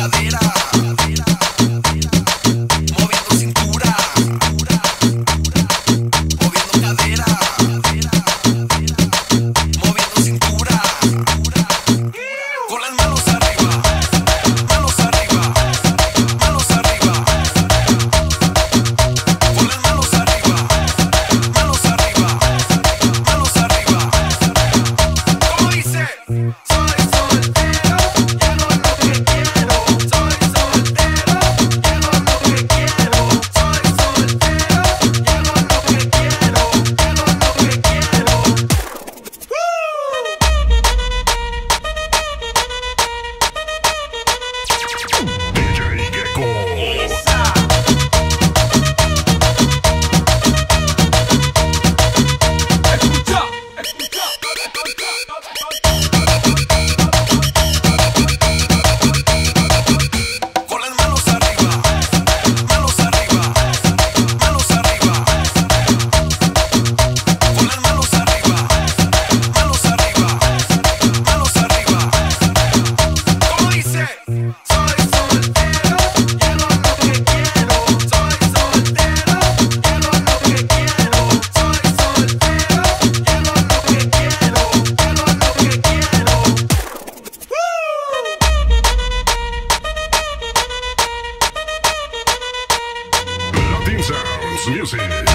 cadera, moviendo cintura, moviendo cadera, moviendo cintura, con las manos arriba, manos arriba, manos arriba, con las manos arriba, manos arriba, manos arriba. ¿Cómo dice? Soy soltero, llego lo que quiero. Soy soltero, llego lo que quiero. Soy soltero, llego lo que quiero. Llego lo que quiero. DJ Gecko. Esa. Escucha, escucha. Con las manos arriba, manos arriba, manos arriba. Con las manos arriba, manos arriba, manos arriba. ¿Cómo dice? Soy soltero, llego lo que quiero. Soy soltero, llego lo que quiero. Soy soltero, llego lo que quiero. Llego lo que quiero. LatinSoundMusicProductions.